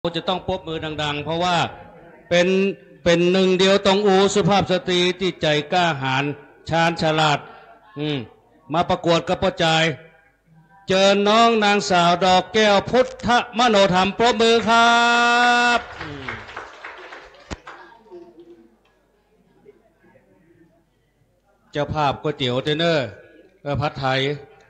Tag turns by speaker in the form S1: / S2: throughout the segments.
S1: จะต้องปรบมือดังๆเพราะว่าเป็นหนึ่งเดียวตองอูสุภาพสตรีที่ใจกล้าหาญชาญฉลาดมาประกวดกับพ่อจายเจอน้องนางสาวดอกแก้วพุทธมโนธรรมปรบมือครับเจ้าภาพก๋วยเตี๋ยวเทเนอร์ผัดไทย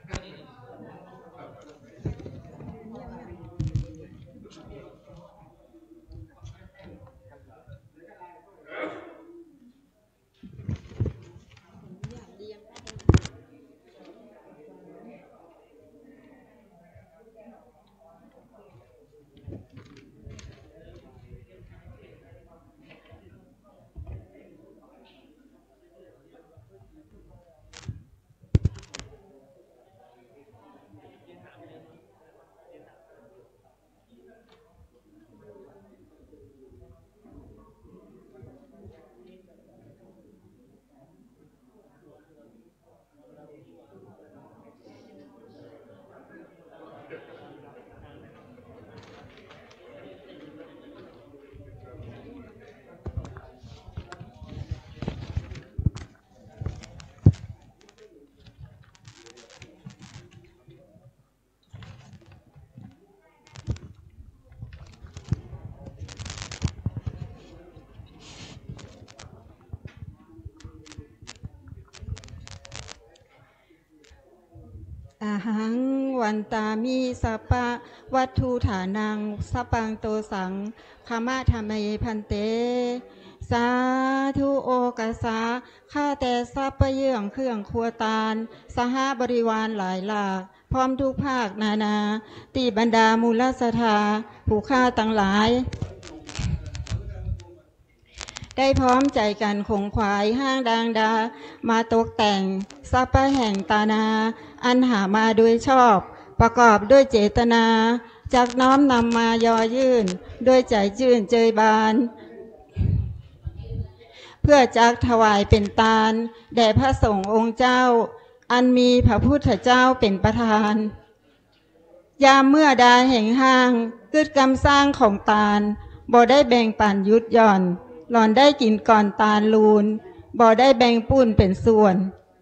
S2: อาหังวันตามิสัปปะวัตถุฐานังสปังโตสังขมะธรรมเยพันเตสาธุโอกาสาข้าแต่ทรัพย์ประเยื่องเครื่องครัวตาลสหบริวารหลายหลากพร้อมทุกภาคนานาตีบรรดามูลสถาผู้ฆ่าตั้งหลายได้พร้อมใจกันคงควายห้างดังดามาตกแต่งทรัพย์แห่งตานาอันหามาโดยชอบประกอบด้วยเจตนาจากน้อมนำมายอยื่นด้วยใจชื่นเจยบานเพื่อจักถวายเป็นตาลแด่พระสงฆ์องค์เจ้าอันมีพระพุทธเจ้าเป็นประธานยามเมื่อดาแห่งห้างกึดกำสร้างของตาลบ่ได้แบ่งปันยุดหย่อนหล่อนได้กินก่อนตาลลูนบ่ได้แบ่งปุ้นเป็นส่วน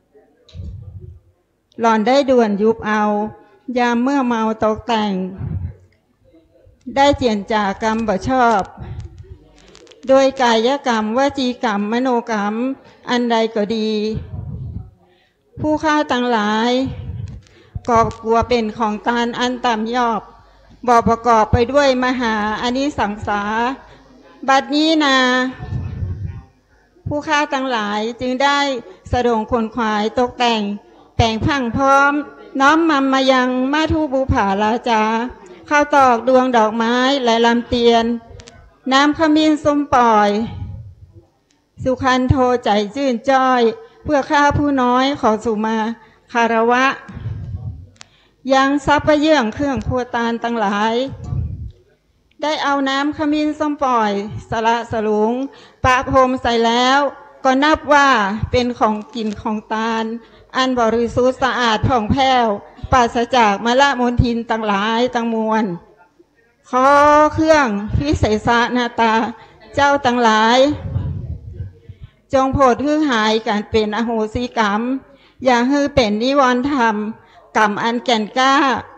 S2: หล่อนได้ด่วนยุบเอายามเมื่อเมาตกแต่งได้เจียนจากกรรมบ่ชอบโดยกายกรรมวจีกรรมมโนกรรมอันใดก็ดีผู้ฆ่าทั้งหลายกอบกลัวเป็นของตาลอันต่ำยอบบ่ประกอบไปด้วยมหาอานิสังสาบัดนี้นาผู้ฆ่าทั้งหลายจึงได้สะดงคนควายตกแต่งแปลงพังพร้อมน้อมมัมมายังมาทูบูผาลาจาข้าวตอกดวงดอกไม้และลำเตียนน้ำขมิ้นส้มปล่อยสุขันโทใจชื่นจ้อยเพื่อข้าผู้น้อยขอสุมาคารวะยังทรัพย์เยื่องเครื่องครัวตาลตั้งหลายได้เอาน้ำขมิ้นส้มปล่อยสละสลุงปะพรมใส่แล้วก็นับว่าเป็นของกินของตาลอันบริสุทธิ์สะอาดผ่องแผ้วปราศจากมลมลทินตั้งหลายตั้งมวลขอเครื่องพิเศษนาตาเจ้าตั้งหลายจงโปรดฮือหายการเป็นอโหสิกรรมอย่าฮือเป็นนิวรณ์ธรรมกรรมอันแก่นกล้า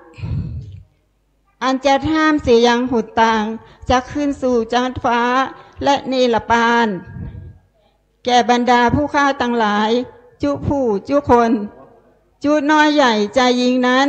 S2: อันจะห้ามเสียยังหุดต่างจะขึ้นสู่จันฟ้าและเนรปานแก่บรรดาผู้ฆ่าตั้งหลายจุผู้จุคนจุน้อยใหญ่ใจยิงนั้น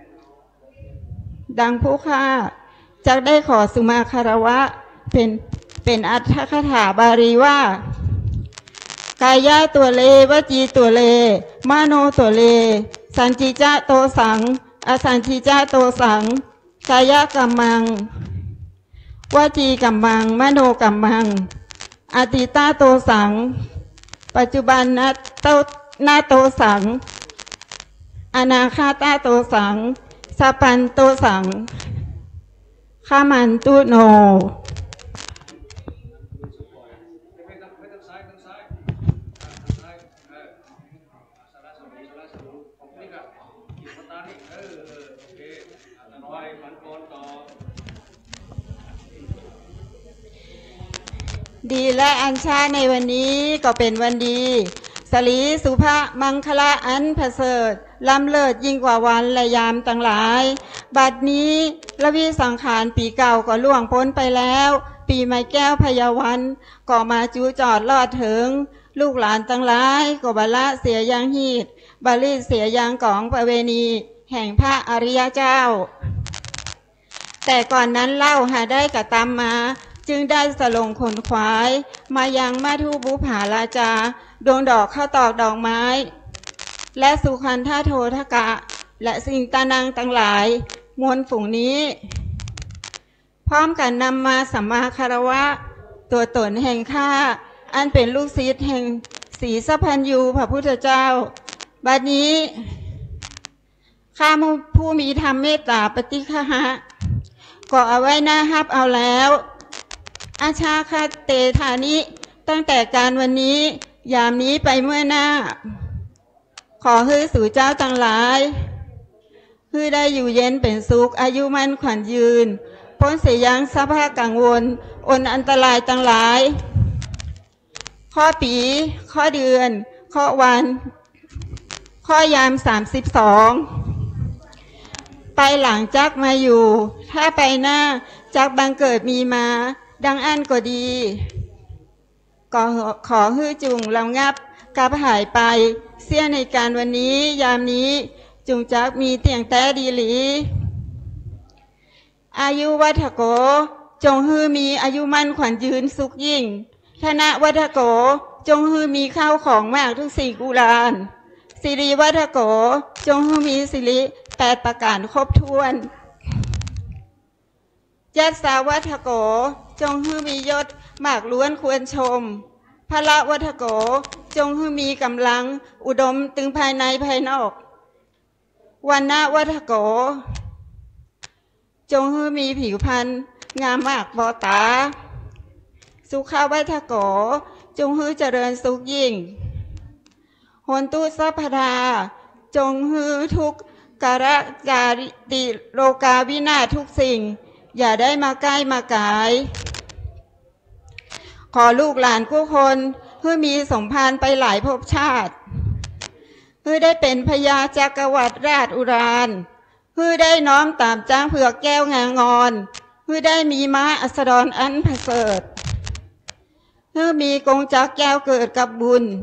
S2: ดังผู้ฆ่าจะได้ขอสุมาคารวะเป็นอัตถคถาบาลีว่ากายะตัวเลวจีตัวเลมโนตัวเลสันจิจะโตสังอสันจิจะโตสังกายกัมมังวจีกัมมังมโนกัมมังอติตาโตสังปัจจุบันนาโตสังอนาคาตาโตสังสัพพันโตสังขามันตุโน
S1: โอเคน้อยมันโกนต่อ
S2: ดีและอัญชาในวันนี้ก็เป็นวันดีสลีสุภามังคละอันประเสริฐล้ำเลิศยิ่งกว่าวันและยามต่างหลายบัดนี้ละวิสังขารปีเก่าก็ล่วงพ้นไปแล้วปีใหม่แก้วพยาวันก็มาจูจอดลอดถึงลูกหลานต่างหลายก็บาละเสียยังหีดบาลีเสียยังของประเวณีแห่งพระอริยเจ้าแต่ก่อนนั้นเล่าหาได้กระตำมาจึงได้สลงขนขวายมายังมาทุบุภาราจาดวงดอกข้าวตอกดอกไม้และสุขันธาโททกะและสิ่งตานังต่างหลายมวลฝูงนี้พร้อมกันนำมาสัมมาคารวะตัวตนแห่งข้าอันเป็นลูกศิษย์แห่งศรีสัพพัญญูพระพุทธเจ้าบัดนี้ข้าผู้มีธรรมเมตตาปฏิฆะก็เอาไว้หน้าฮับเอาแล้วอาชาคาเตธานิตั้งแต่การวันนี้ยามนี้ไปเมื่อหน้าขอให้สู่เจ้าทั้งหลายให้ได้อยู่เย็นเป็นสุขอายุมั่นขวัญยืนพ้นเสียยังสภาพกังวลอนอันตรายทั้งหลายข้อปีข้อเดือนข้อวันข้อยาม32ไปหลังจักมาอยู่ถ้าไปหน้าจักบังเกิดมีมาดังอันก็ดีก็ขอฮื้อจุงลำงับกับหายไปเสียในการวันนี้ยามนี้จุงจักมีเตียงแต่ดีหลีอายุวัฏโกจงฮื้อมีอายุมั่นขวัญยืนสุขยิ่งธนะวัฏโกจงฮื้อมีข้าวของมากทุกสิ่งกุลานสิริวัฏโกจงฮื้อมีสิริ8ประการครบถ้วนยัสสาวัฏโกจงฮื้อมียศมากล้วนควรชมพละวัฏโกจงฮื้อมีกำลังอุดมตึงภายในภายนอกวันนะวัฏโกจงฮื้อมีผิวพรรณงามมากบอตาสุขาวัฏโกจงฮื้อเจริญสุขยิ่งโหนตุสัพพดาจงฮื้อทุกกรจาริโลกาวินาศทุกสิ่งอย่าได้มาใกล้มากายขอลูกหลานผู้คนเพื่อมีสมภารไปหลายภพชาติเพื่อได้เป็นพญาจักรวรรดิราชอุรานเพื่อได้น้อมตามจ้างเผือกแก้วงางอนเพื่อได้มีม้าอัสดรอันประเสริฐเพื่อมีกงจักรแก้วเกิดกับบุญ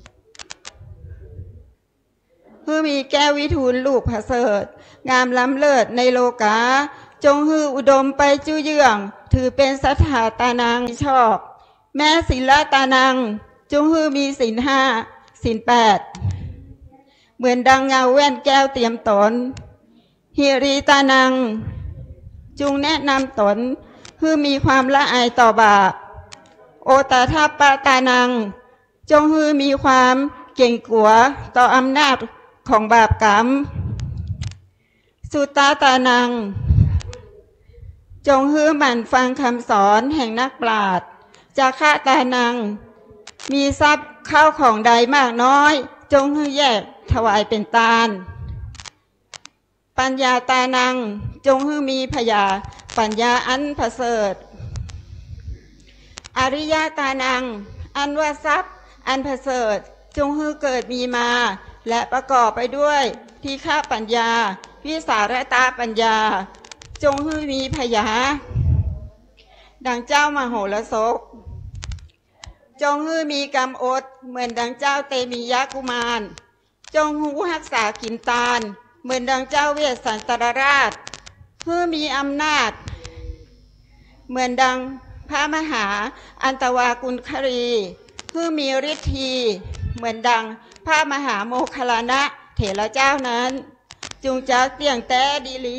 S2: เพื่อมีแก้ววิทูลลูกประเสริฐงามล้ำเลิศในโลกาจงฮืออุดมไปจุเยืองถือเป็นสัทธาตานังชอบแม้ศีลตานังจงฮือมีศีล5ศีล8เหมือนดังเงาแว่นแก้วเตรียมตนหิริตานังจุงแนะนำตนฮือมีความละอายต่อบาปโอตทัปปตานังจงฮือมีความเก่งกลัวต่ออำนาจของบาปกรรมสุตตาตานังจงฮื้อหมั่นฟังคำสอนแห่งนักปราชญ์จาคะตานังมีทรัพย์ข้าวของใดมากน้อยจงฮื้อแยกถวายเป็นทานปัญญาตานังจงฮื้อมีพยาปัญญาอันประเสริฐอริยตานังอันว่าทรัพย์อันประเสริฐจงฮื้อเกิดมีมาและประกอบไปด้วยทีฆะปัญญาวิสารตาปัญญาจงฮื้อมีพยาดังเจ้ามโหฬสพจงฮื้อมีกรรมอดเหมือนดังเจ้าเตมียกุมารจงฮู้รักษาขินตาลเหมือนดังเจ้าเวสสันตรราชฮื้อมีอำนาจเหมือนดังพระมหาอันตวากุลครีฮื้อมีฤทธีเหมือนดังพระมหาโมคคัลลานะเถระเจ้านั้นจุงจักเตียงแต่ดีลี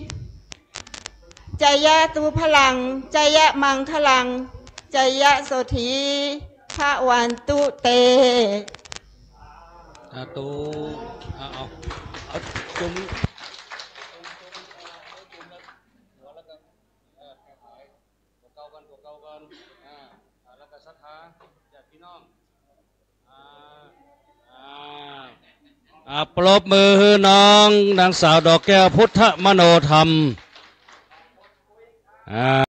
S2: ใจยะตูพลังใจยะมังคลังใจยะโสธีพระวันตุเต
S1: ตูเอาจุ่มตัวเก่ากันแล้วก็ศรัทธาญาติพี่น้องปรบมือน้องนางสาวดอกแก้วพุทธมโนธรรม